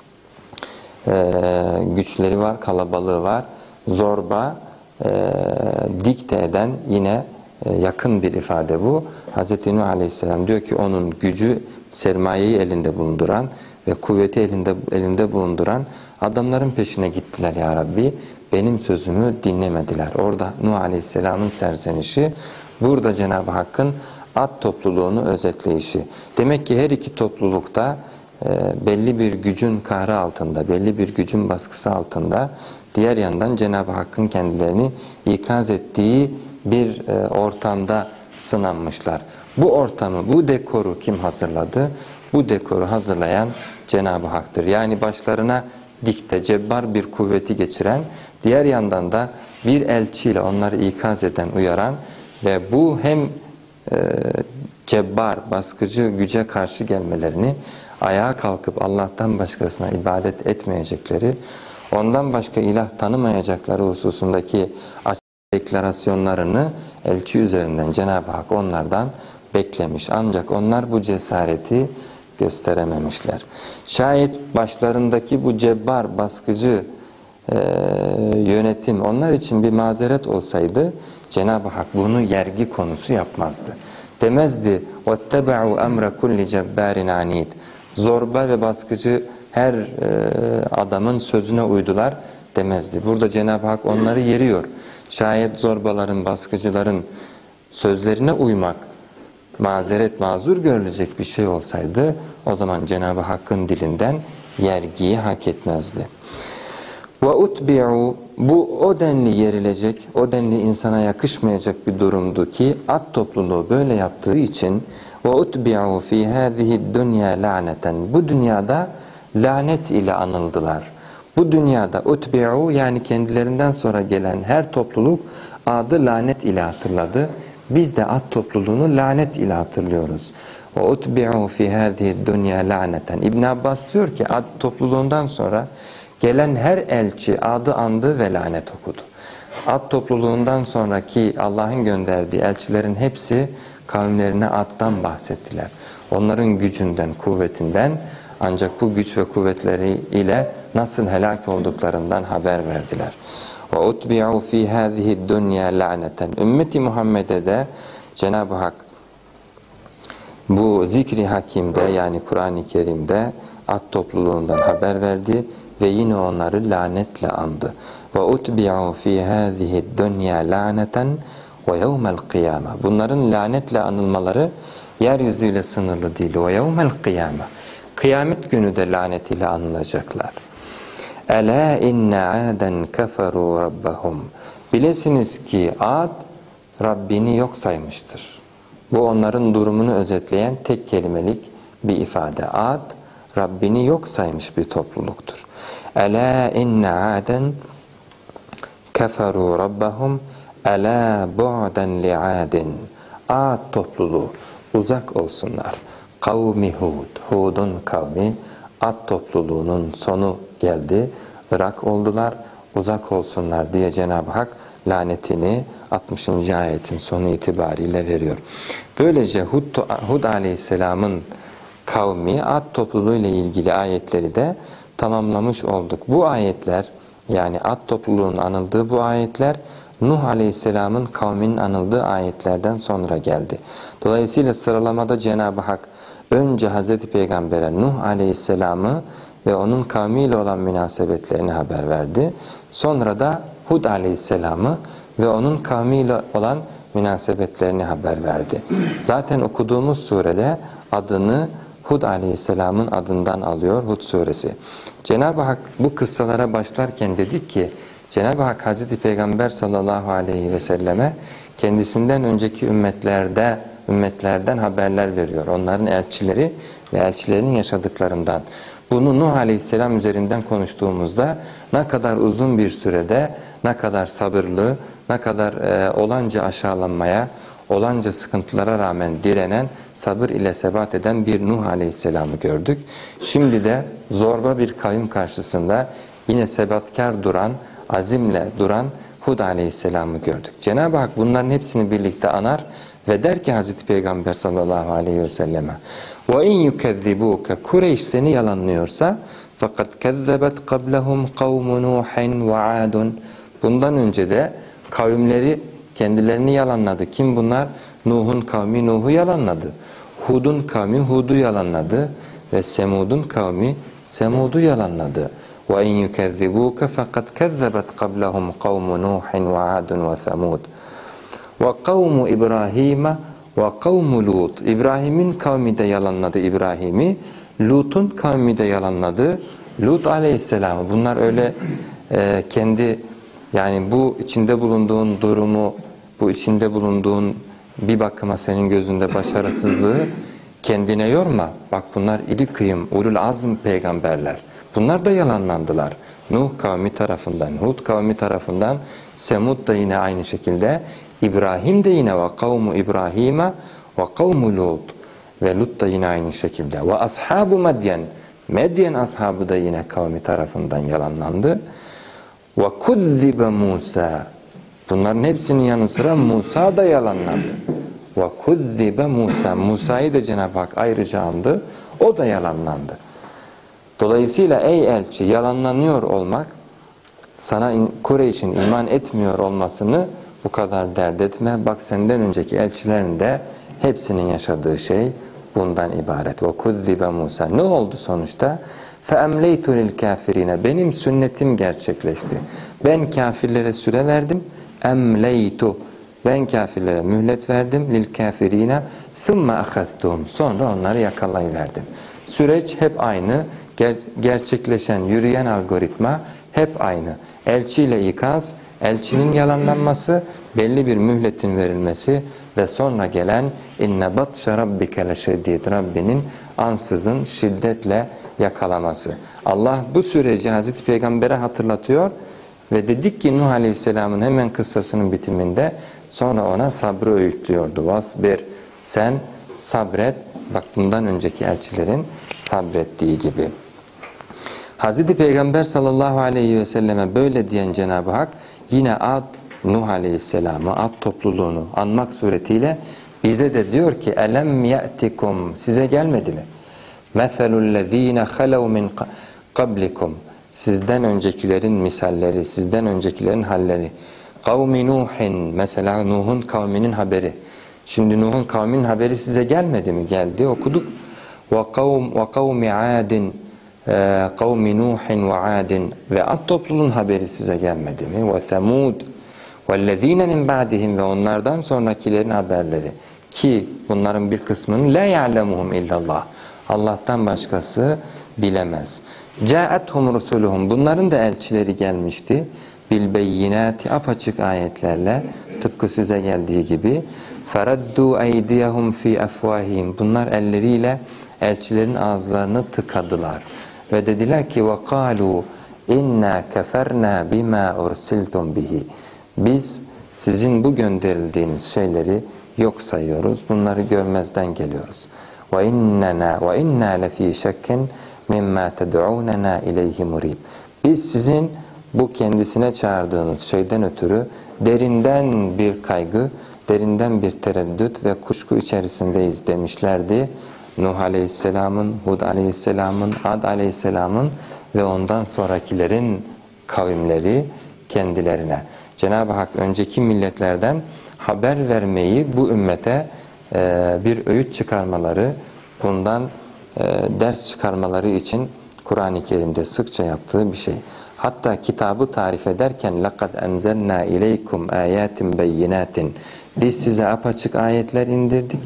ee, güçleri var, kalabalığı var. Zorba, e, dikte eden, yine e, yakın bir ifade bu. Hz. Nuh Aleyhisselam diyor ki onun gücü, sermayeyi elinde bulunduran ve kuvveti elinde elinde bulunduran adamların peşine gittiler ya Rabbi. Benim sözümü dinlemediler. Orada Nuh Aleyhisselam'ın serzenişi, burada Cenab-ı Hakk'ın at topluluğunu özetleyişi. Demek ki her iki toplulukta e, belli bir gücün kahrı altında, belli bir gücün baskısı altında, diğer yandan Cenab-ı Hakk'ın kendilerini ikaz ettiği bir e, ortamda sınanmışlar. Bu ortamı, bu dekoru kim hazırladı? Bu dekoru hazırlayan Cenab-ı Hak'tır. Yani başlarına dikte, cebbar bir kuvveti geçiren, diğer yandan da bir elçiyle onları ikaz eden, uyaran ve bu hem e, cebbar, baskıcı güce karşı gelmelerini, ayağa kalkıp Allah'tan başkasına ibadet etmeyecekleri, ondan başka ilah tanımayacakları hususundaki açık deklarasyonlarını elçi üzerinden Cenab-ı Hak onlardan beklemiş. Ancak onlar bu cesareti gösterememişler. Şayet başlarındaki bu cebbar, baskıcı e, yönetim onlar için bir mazeret olsaydı, Cenab-ı Hak bunu yergi konusu yapmazdı. Demezdi وَاتَّبَعُوا اَمْرَ كُلِّ جَبَّارٍ عَنِيدٍ. Zorba ve baskıcı her e, adamın sözüne uydular demezdi. Burada Cenab-ı Hak onları yeriyor. Şayet zorbaların, baskıcıların sözlerine uymak mazeret, mazur görülecek bir şey olsaydı, o zaman Cenab-ı Hakk'ın dilinden yergiyi hak etmezdi. وَاُتْبِعُوا, bu o denli yerilecek, o denli insana yakışmayacak bir durumdu ki at topluluğu böyle yaptığı için وَاُتْبِعُوا فِي هَذِهِ الدُّنْيَا لَعْنَةً, bu dünyada lanet ile anıldılar. Bu dünyada utbi'u, yani kendilerinden sonra gelen her topluluk adı lanet ile hatırladı. Biz de at topluluğunu lanet ile hatırlıyoruz. وَاُتْبِعُوا فِي هَذِهِ الدُّنْيَا لَعْنَةً. İbn Abbas diyor ki ad topluluğundan sonra gelen her elçi adı andı ve lanet okudu. Ad topluluğundan sonraki Allah'ın gönderdiği elçilerin hepsi kavimlerine addan bahsettiler. Onların gücünden, kuvvetinden, ancak bu güç ve kuvvetleri ile nasıl helak olduklarından haber verdiler. وَاُتْبِعُوا فِي هَذِهِ الدُّنْيَا لَعْنَةً. Ümmeti Muhammed'e de Cenab-ı Hak bu zikri hakimde, yani Kur'an-ı Kerim'de at topluluğundan haber verdi ve yine onları lanetle andı. وَاُتْبِعُوا فِي هَذِهِ الدُّنْيَا لَعْنَةً وَيَوْمَ الْقِيَامَةِ. Bunların lanetle anılmaları yeryüzüyle sınırlı değil. وَيَوْمَ الْقِيَامَةِ. Kıyamet günü de lanet ile anılacaklar. Ela inne aden keferu rabbahum. Bilesiniz ki Ad Rabbini yok saymıştır. Bu onların durumunu özetleyen tek kelimelik bir ifade. Ad Rabbini yok saymış bir topluluktur. Ela inne aden keferu rabbahum ela bu'den li adin. Ad topluluğu uzak olsunlar. Kavmi Hud, Hud'un kavmi, Ad topluluğunun sonu geldi. Irak oldular, uzak olsunlar diye Cenab-ı Hak lanetini altmışıncı ayetin sonu itibariyle veriyor. Böylece Hud, Hud Aleyhisselam'ın kavmi, Ad topluluğu ile ilgili ayetleri de tamamlamış olduk. Bu ayetler, yani Ad topluluğunun anıldığı bu ayetler, Nuh Aleyhisselam'ın kavminin anıldığı ayetlerden sonra geldi. Dolayısıyla sıralamada Cenab-ı Hak önce Hazreti Peygamber'e Nuh Aleyhisselam'ı ve onun kavmiyle olan münasebetlerini haber verdi. Sonra da Hud Aleyhisselam'ı ve onun kavmiyle olan münasebetlerini haber verdi. Zaten okuduğumuz surede adını Hud aleyhisselamın adından alıyor Hud suresi. Cenab-ı Hak bu kıssalara başlarken dedik ki Cenab-ı Hak Hazreti Peygamber sallallahu aleyhi ve selleme kendisinden önceki ümmetlerde ümmetlerden haberler veriyor. Onların elçileri ve elçilerinin yaşadıklarından. Bunu Nuh aleyhisselam üzerinden konuştuğumuzda ne kadar uzun bir sürede, ne kadar sabırlı, ne kadar e, olanca aşağılanmaya, olanca sıkıntılara rağmen direnen, sabır ile sebat eden bir Nuh aleyhisselamı gördük. Şimdi de zorba bir kavim karşısında yine sebatkar duran, azimle duran Hud aleyhisselamı gördük. Cenab-ı Hak bunların hepsini birlikte anar ve der ki Hazreti Peygamber sallallahu aleyhi ve selleme وَاِنْ يُكَذِّبُوكَ Kureyş seni yalanlıyorsa fakat كَذَّبَتْ قَبْلَهُمْ قَوْمُ نُوحٍ وَعَادٌ Bundan önce de kavimleri kendilerini yalanladı. Kim bunlar? Nuh'un kavmi Nuh'u yalanladı. Hud'un kavmi Hud'u yalanladı. Ve Semud'un kavmi Semud'u yalanladı. وَاِنْ يُكَذِّبُوكَ فَقَدْ كَذَّبَتْ قَبْلَهُمْ قَوْمُ نُوحٍ وَعَادٌ وَثَمُودٌ وَقَوْمُ İbrahim'e وَقَوْمُ Lut İbrahim'in kavmi de yalanladı İbrahim'i. Lut'un kavmi de yalanladı Lut aleyhisselamı. Bunlar öyle e, kendi yani bu içinde bulunduğun durumu, bu içinde bulunduğun bir bakıma senin gözünde başarısızlığı kendine yorma. Bak bunlar iri kıyım, ulul azm peygamberler. Bunlar da yalanlandılar. Nuh kavmi tarafından, Hud kavmi tarafından, Semud da yine aynı şekilde, İbrahim de yine ve kavmu İbrahim'e ve kavmu Lut ve Lut da yine aynı şekilde. Ve ashabu Medyen, Medyen ashabı da yine kavmi tarafından yalanlandı. Ve kuzzibe Musa. Bunların hepsinin yanı sıra Musa da yalanlandı. Ve kuzzibe Musa. Musa'yı da Cenab-ı Hak ayrıca andı. O da yalanlandı. Dolayısıyla ey elçi yalanlanıyor olmak, sana Kureyş'in iman etmiyor olmasını bu kadar dert etme. Bak senden önceki elçilerin de hepsinin yaşadığı şey bundan ibaret. Ve kuzzibe Musa. Ne oldu sonuçta? فَاَمْلَيْتُ لِلْكَافِرِينَ Benim sünnetim gerçekleşti. Ben kafirlere süre verdim. اَمْلَيْتُ Ben kafirlere mühlet verdim. لِلْكَافِرِينَ ثُمَّ أَخَذْتُهُمْ Sonra onları yakalayıverdim. Süreç hep aynı. Ger gerçekleşen, yürüyen algoritma hep aynı. Elçiyle ikaz, elçinin yalanlanması, belli bir mühletin verilmesi ve sonra gelen inne batsha rabbike leşedid Rabbinin ansızın şiddetle yakalaması. Allah bu süreci Hazreti Peygamber'e hatırlatıyor ve dedik ki Nuh Aleyhisselam'ın hemen kıssasının bitiminde sonra ona sabrı öğütlüyordu. Vasbir, sen sabret. Bak bundan önceki elçilerin sabrettiği gibi. Hazreti Peygamber sallallahu aleyhi ve selleme böyle diyen Cenab-ı Hak yine Ad, Nuh Aleyhisselam'ı, Ad topluluğunu anmak suretiyle bize de diyor ki elem ye'tikum size gelmedi mi? Methalullezine halav min qablikum sizden öncekilerin misalleri, sizden öncekilerin halleri. Kavmi Nuhin mesela Nuh'un kavminin haberi. Şimdi Nuh'un kavminin haberi size gelmedi mi? Geldi, okuduk. Ve kavm ve kavmi Adin kavmi Nuhin ve Adin ve Ad topluluğun haberi size gelmedi mi? Ve Semud vellezine min ba'dihim ve onlardan sonrakilerin haberleri ki bunların bir kısmını la ya'lemuhum illallah. Allah'tan başkası bilemez. Ca'atuhum rusuluhum bunların da elçileri gelmişti. Bil beyinati apaçık ayetlerle tıpkı size geldiği gibi feraddu eydiyahum fi afwahihim bunlar elleriyle elçilerin ağızlarını tıkadılar ve dediler ki ve kalu inna keferna bima ursiltum bihi biz sizin bu gönderildiğiniz şeyleri yok sayıyoruz bunları görmezden geliyoruz ve innena ve inna lefi şekkin mimma ted'unena ileyhi murib biz sizin bu kendisine çağırdığınız şeyden ötürü derinden bir kaygı, derinden bir tereddüt ve kuşku içerisindeyiz demişlerdi. Nuh Aleyhisselam'ın, Hud Aleyhisselam'ın, Ad Aleyhisselam'ın ve ondan sonrakilerin kavimleri kendilerine. Cenab-ı Hak önceki milletlerden haber vermeyi bu ümmete e, bir öğüt çıkarmaları, bundan e, ders çıkarmaları için Kur'an-ı Kerim'de sıkça yaptığı bir şey. Hatta kitabı tarif ederken لَقَدْ اَنْزَلْنَا اِلَيْكُمْ آيَاتٍ بَيِّنَاتٍ biz size apaçık ayetler indirdik.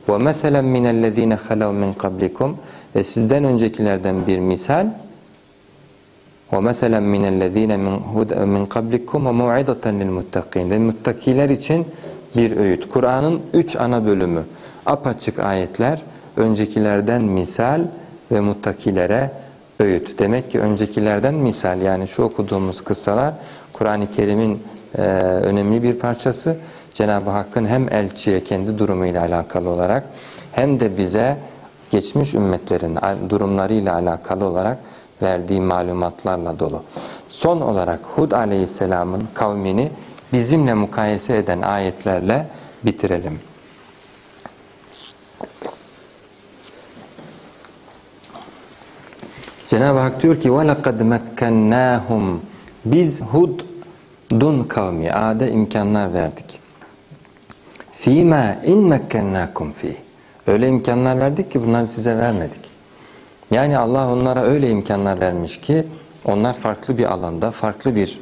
Ve meselen minellezine halav min kablikum, ve sizden öncekilerden bir misal. Ve meselen minellezine min kablikum ve mev'ideten lil muttakin, ve muttakiler için bir öğüt. Kur'an'ın üç ana bölümü, apaçık ayetler, öncekilerden misal ve muttakilere öğüt. Demek ki öncekilerden misal, yani şu okuduğumuz kıssalar Kur'an-ı Kerim'in e, önemli bir parçası. Cenab-ı Hakk'ın hem elçiye kendi durumuyla alakalı olarak hem de bize geçmiş ümmetlerin durumlarıyla alakalı olarak verdiği malumatlarla dolu. Son olarak Hud Aleyhisselam'ın kavmini bizimle mukayese eden ayetlerle bitirelim. Cenab-ı Hak diyor ki وَلَقَدْ مَكَّنَّاهُمْ, biz Hud'un kavmi Ad'a imkanlar verdik. فِيمَا اِنْ مَكَّنَّاكُمْ فِيهِ, öyle imkanlar verdik ki bunları size vermedik. Yani Allah onlara öyle imkanlar vermiş ki onlar farklı bir alanda, farklı bir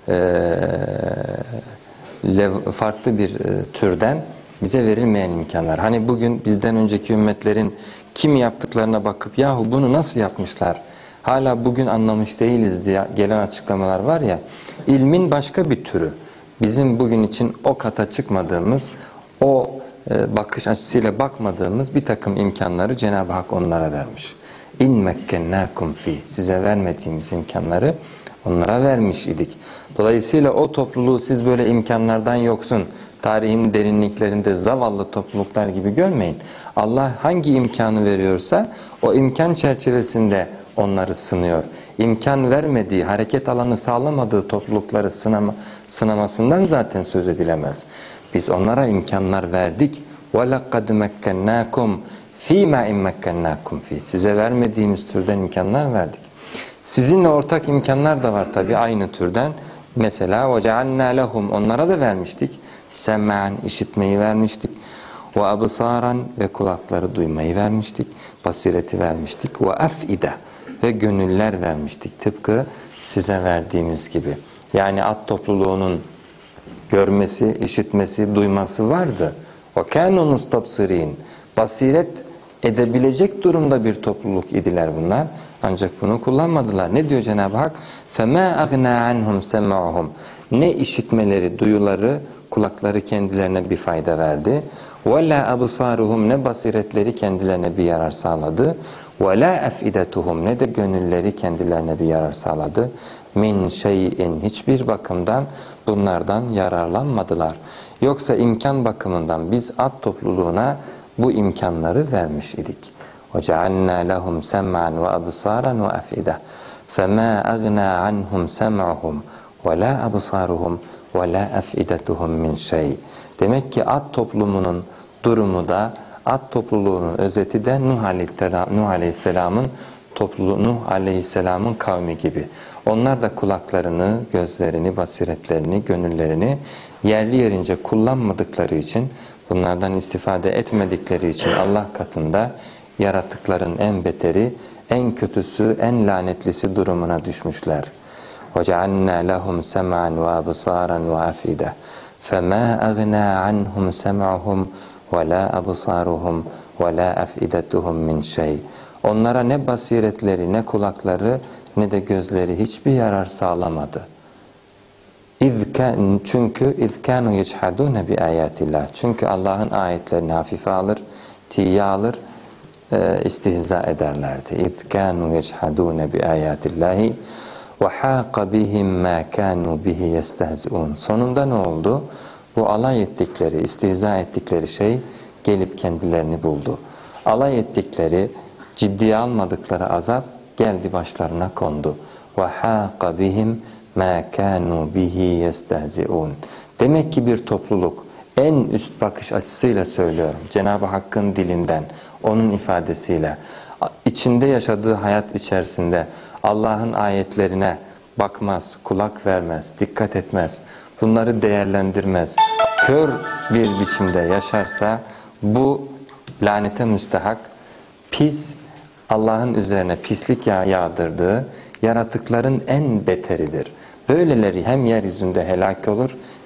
e, farklı bir e, türden bize verilmeyen imkanlar. Hani bugün bizden önceki ümmetlerin kim yaptıklarına bakıp yahu bunu nasıl yapmışlar, hala bugün anlamış değiliz diye gelen açıklamalar var ya, ilmin başka bir türü. Bizim bugün için o kata çıkmadığımız, o e, bakış açısıyla bakmadığımız bir takım imkanları Cenab-ı Hak onlara vermiş. İn mekkennakum fi, size vermediğimiz imkanları onlara vermiş idik. Dolayısıyla o topluluğu siz böyle imkanlardan yoksun, tarihin derinliklerinde zavallı topluluklar gibi görmeyin. Allah hangi imkanı veriyorsa o imkan çerçevesinde onları sınıyor. İmkan vermediği, hareket alanı sağlamadığı toplulukları sınama, sınamasından zaten söz edilemez. Biz onlara imkanlar verdik. وَلَقَدْ مَكَّنَّاكُمْ فِي مَا اِنْ مَكَّنَّاكُمْ فِي, size vermediğimiz türden imkanlar verdik. Sizinle ortak imkanlar da var tabi aynı türden. Mesela وَجَعَلْنَا لَهُمْ, onlara da vermiştik. Sem'an, işitmeyi vermiştik. وَأَبْصَارًا, ve kulakları duymayı vermiştik. Basireti vermiştik. وَأَفْئِدَ, ve gönüller vermiştik. Tıpkı size verdiğimiz gibi. Yani at topluluğunun görmesi, işitmesi, duyması vardı. وَكَانُوا مُسْتَبْصِرِينَ, basiret edebilecek durumda bir topluluk idiler bunlar. Ancak bunu kullanmadılar. Ne diyor Cenab-ı Hak? فَمَا أَغْنَا عَنْهُمْ سَمَعُهُمْ, ne işitmeleri, duyuları, kulakları kendilerine bir fayda verdi. وَلَا أَبْصَارُهُمْ, ne basiretleri kendilerine bir yarar sağladı. وَلَا أَفْئِدَتُهُمْ, ne de gönülleri kendilerine bir yarar sağladı. مِنْ شَيْءٍ, hiçbir bakımdan bunlardan yararlanmadılar. Yoksa imkan bakımından biz at topluluğuna bu imkanları vermiş idik. وَجَعَلْنَا لَهُمْ سَمْعًا وَأَبْصَارًا وَأَفْئِدَةً فَمَا أَغْنَى عَنْهُمْ سَمْعُهُمْ وَلَا أَبْصَارُهُمْ وَلَا أَفْئِدَتُهُمْ مِنْ شَيْءٍ. Demek ki at toplumunun durumu da, at topluluğunun özeti de Nuh Aleyhisselam'ın topluluğu, Nuh Aleyhisselam'ın kavmi gibi. Onlar da kulaklarını, gözlerini, basiretlerini, gönüllerini yerli yerince kullanmadıkları için, bunlardan istifade etmedikleri için Allah katında yaratıkların en beteri, en kötüsü, en lanetlisi durumuna düşmüşler. وَجَعَلْنَا لَهُمْ سَمْعًا وَأَبْصَارًا وَأَفْئِدَةً فَمَا أَغْنَى عَنْهُمْ سَمْعُهُمْ وَلَا أَبْصَارُهُمْ وَلَا أَفْئِدَتُهُمْ مِنْ شَيْءٍ. Onlara ne basiretleri, ne kulakları, ne de gözleri hiçbir yarar sağlamadı. İzken, çünkü izkanu yeçhadune bi ayatillah. Çünkü Allah'ın ayetlerini hafife alır, tiye alır, e, istihza ederlerdi. İzkanu yeçhadune bi ayatillahi ve haqa bihim ma kanu bihi yestehziun. Sonunda ne oldu? Bu alay ettikleri, istihza ettikleri şey gelip kendilerini buldu. Alay ettikleri, ciddiye almadıkları azap geldi başlarına kondu. Ve haqa bihim مَا كَانُوا بِهِ يَسْتَهْزِئُونَ. Demek ki bir topluluk, en üst bakış açısıyla söylüyorum, Cenab-ı Hakk'ın dilinden, onun ifadesiyle, içinde yaşadığı hayat içerisinde Allah'ın ayetlerine bakmaz, kulak vermez, dikkat etmez, bunları değerlendirmez, kör bir biçimde yaşarsa, bu lanete müstehak, pis, Allah'ın üzerine pislik yağdırdığı yaratıkların en beteridir. Böyleleri hem yeryüzünde helak olur,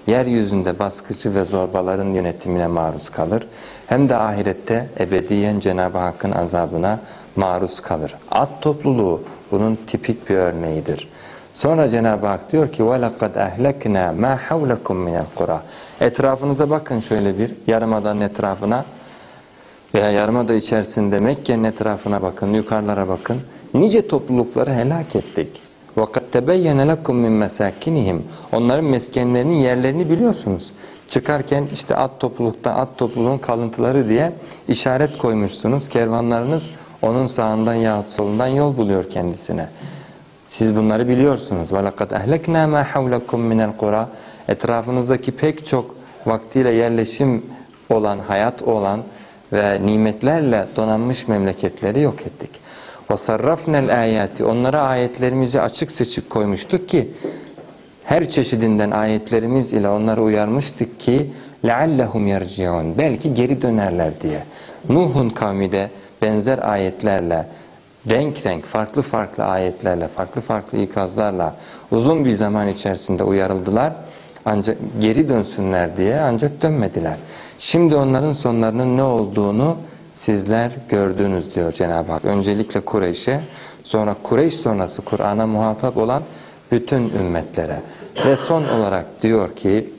yeryüzünde baskıcı ve zorbaların yönetimine maruz kalır, hem de ahirette ebediyen Cenab-ı Hakk'ın azabına maruz kalır. At topluluğu bunun tipik bir örneğidir. Sonra Cenab-ı Hak diyor ki وَلَقَدْ أَهْلَكْنَا مَا حَوْلَكُمْ مِنَ الْقُرَى. Etrafınıza bakın şöyle bir, Yarımada'nın etrafına veya Yarımada içerisinde Mekke'nin etrafına bakın, yukarılara bakın. Nice toplulukları helak ettik. وَقَدْ تَبَيَّنَ لَكُمْ مِنْ مَسَاكِنِهِمْ. Onların meskenlerinin yerlerini biliyorsunuz. Çıkarken işte at toplulukta, at topluluğun kalıntıları diye işaret koymuşsunuz. Kervanlarınız onun sağından yahut solundan yol buluyor kendisine. Siz bunları biliyorsunuz. وَلَقَدْ أَهْلَكْنَا مَا حَوْلَكُمْ مِنَ الْقُرَى. Etrafınızdaki pek çok vaktiyle yerleşim olan, hayat olan ve nimetlerle donanmış memleketleri yok ettik. وَصَرَّفْنَا الْآيَاتِ. Onlara ayetlerimizi açık seçik koymuştuk ki, her çeşidinden ayetlerimiz ile onları uyarmıştık ki لَعَلَّهُمْ يَرْجِعُونَ. Belki geri dönerler diye. Nuh'un kavmi de benzer ayetlerle, renk renk, farklı farklı ayetlerle, farklı farklı ikazlarla uzun bir zaman içerisinde uyarıldılar. Ancak geri dönsünler diye, ancak dönmediler. Şimdi onların sonlarının ne olduğunu sizler gördünüz diyor Cenab-ı Hak. Öncelikle Kureyş'e, sonra Kureyş sonrası Kur'an'a muhatap olan bütün ümmetlere. Ve son olarak diyor ki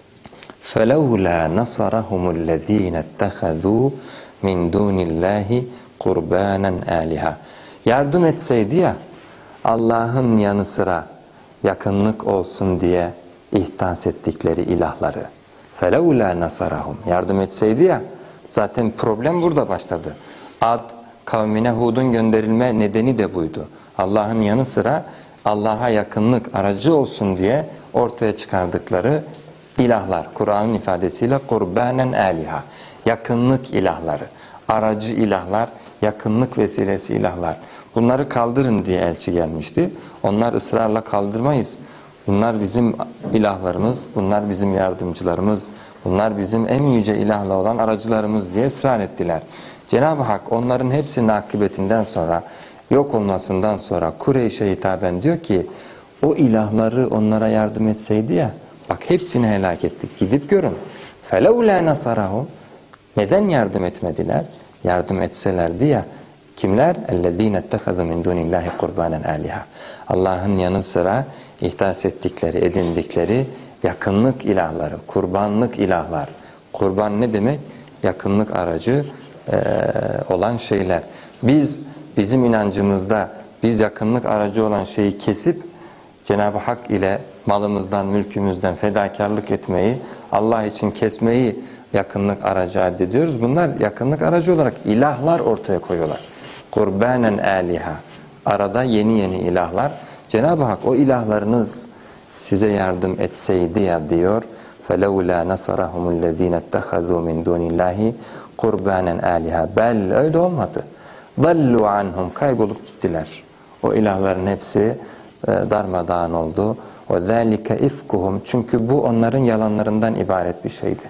فَلَوْلَا نَصَرَهُمُ الَّذ۪ينَ اتَّخَذُوا مِنْ دُونِ اللّٰهِ قُرْبَانًا آلِهَا. Yardım etseydi ya, Allah'ın yanı sıra yakınlık olsun diye ihdas ettikleri ilahları. فَلَوْلَا نَصَرَهُمْ. Yardım etseydi ya, zaten problem burada başladı. Ad kavmine Hud'un gönderilme nedeni de buydu. Allah'ın yanı sıra Allah'a yakınlık aracı olsun diye ortaya çıkardıkları ilahlar. Kur'an'ın ifadesiyle kurbanen aliha. Yakınlık ilahları, aracı ilahlar, yakınlık vesilesi ilahlar. Bunları kaldırın diye elçi gelmişti. Onlar ısrarla kaldırmayız. Bunlar bizim ilahlarımız, bunlar bizim yardımcılarımız, bunlar bizim en yüce ilahla olan aracılarımız diye ısrar ettiler. Cenab-ı Hak onların hepsinin akıbetinden sonra, yok olmasından sonra Kureyş'e hitaben diyor ki, o ilahları onlara yardım etseydi ya, bak hepsini helak ettik, gidip görün. فَلَوْلَا نَصَرَهُمْ. Neden yardım etmediler? Yardım etselerdi ya, kimler? اَلَّذ۪ينَ اتَّخَذُوا مِنْ دُونِ اللّٰهِ قُرْبَانًا آلِهَا. Allah'ın yanı sıra ihdas ettikleri, edindikleri yakınlık ilahları, kurbanlık ilahlar. Kurban ne demek? Yakınlık aracı e, olan şeyler. Biz, bizim inancımızda biz yakınlık aracı olan şeyi kesip Cenab-ı Hak ile malımızdan, mülkümüzden fedakarlık etmeyi, Allah için kesmeyi yakınlık aracı addediyoruz. Bunlar yakınlık aracı olarak ilahlar ortaya koyuyorlar. Kurbanen aliha. Arada yeni yeni ilahlar. Cenab-ı Hak o ilahlarınız size yardım etseydi ya diyor. فَلَوْلَا نَصَرَهُمُ الَّذ۪ينَ اتَّخَذُوا مِنْ دُونِ اللّٰهِ قُرْبَانًا آلِهَا. Bel öyle olmadı. ضَلُّوا عَنْهُمْ. Kaybolup gittiler. O ilahların hepsi e, darmadağın oldu. وَذَٰلِكَ اِفْكُهُمْ. Çünkü bu onların yalanlarından ibaret bir şeydi.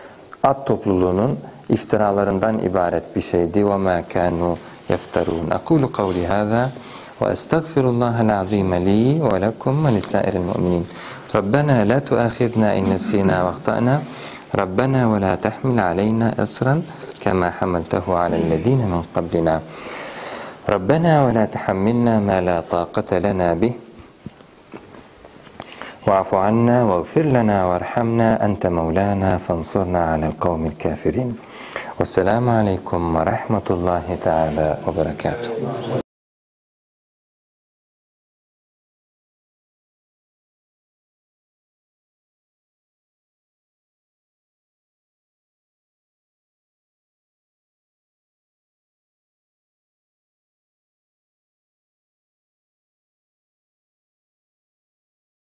At topluluğunun iftiralarından ibaret bir şeydi. وَمَا كَانُوا يَفْتَرُونَ. أَقُولُ قَوْلِ هَذَا وَأَسْتَغْفِرُ اللّٰهَ الْعَظِيمَ لِي وَلَكُمْ وَلِسَائِرِ الْمُؤْمِنِينَ. رَبَّنَا لَا تُؤَاخِذْنَا إِنْ نَسِينَا وَأَخْطَأْنَا. رَبَّنَا وَلَا تَحْمِلْ عَلَيْنَا إِصْرًا كَمَا حَمَلْتَهُ عَلَى الَّذ۪ينَ مِنْ قَبْلِنَا. رَبَّنَا وَلَا تُحَمِّلْنَا مَا لَا طَاقَةَ لَنَا بِهِ وَاعْفُ عَنَّا وَاغْفِرْ لَنَا وَارْحَمْنَا أَنْتَ مَوْلَانَا فَانْصُرْنَا عَلَى الْقَوْمِ الْكَافِرِينَ. وَالسَّلَامُ عَلَيْكُمْ وَرَحْمَةُ اللّٰهِ تَعَالَى وَبَرَكَاتُهُ.